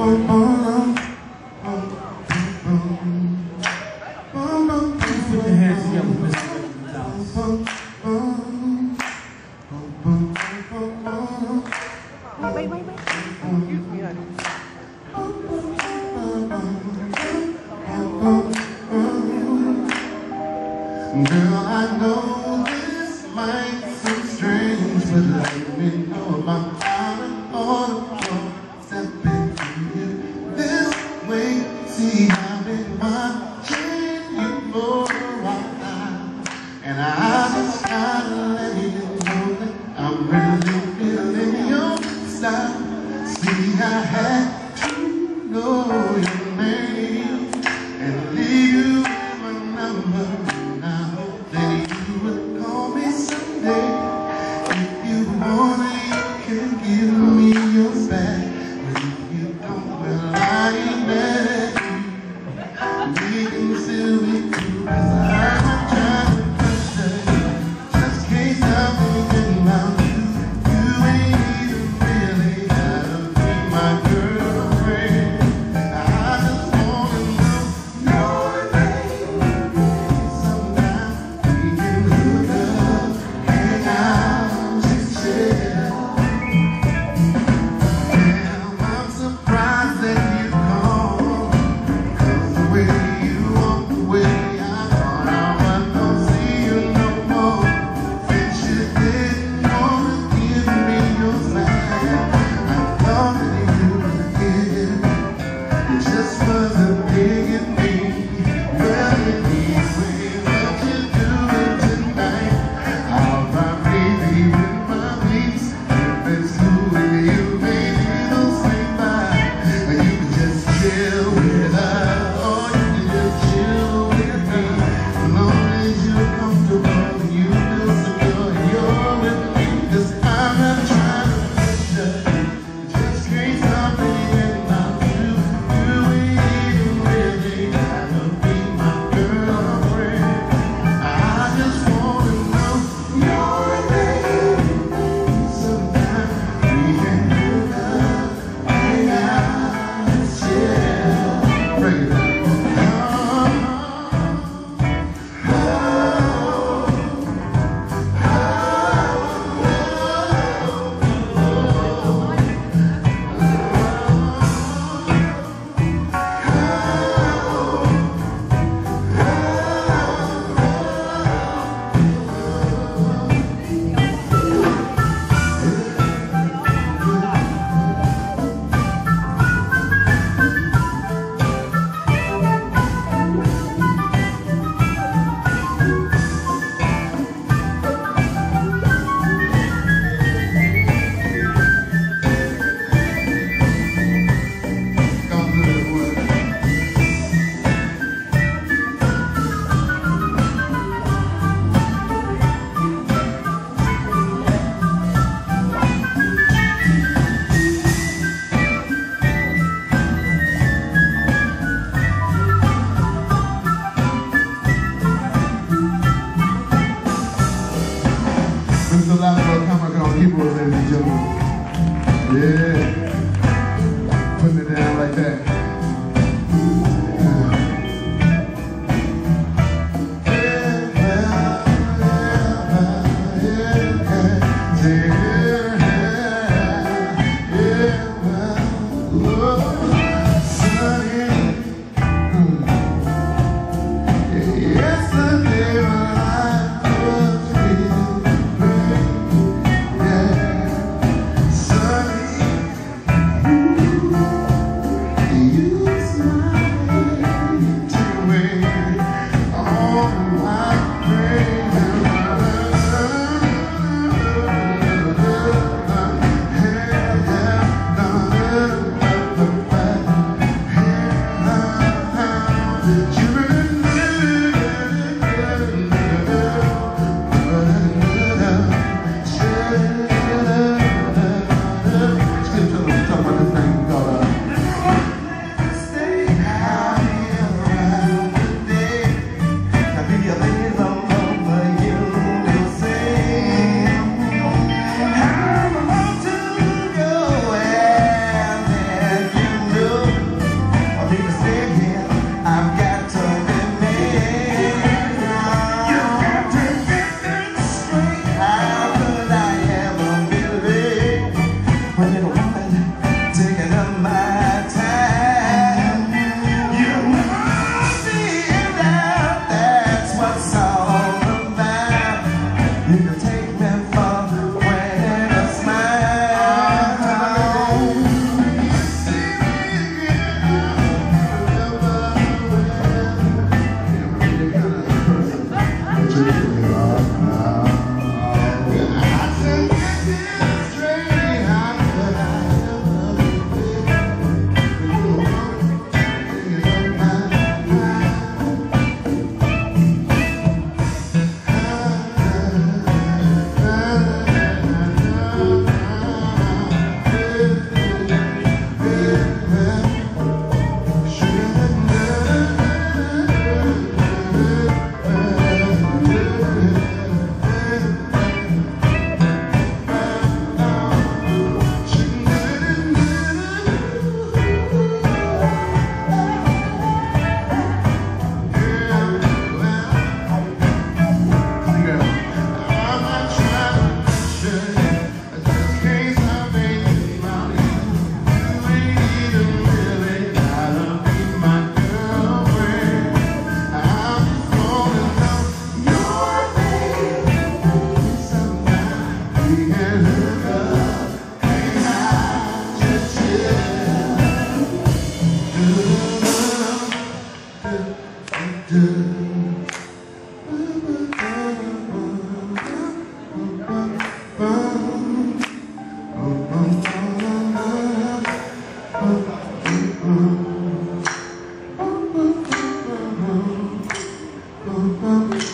Please put your hands together, Mr. Gonzalez. Wait. Excuse me, honey. Girl, I know this might seem strange, but let me know about how to step into you this way. See, I've been watching you for a while, and I just gotta let you know that I'm really feeling your style. See, I had to know your name and leave you with my number. Then you would call me someday. If you wanna, you can give me your back. But if you don't, well, I ain't mad at you. We can still be cool, 'cause I'm trying to pressure you. Just can't stop thinking about you. You ain't even really gotta be my girlfriend. oh, oh.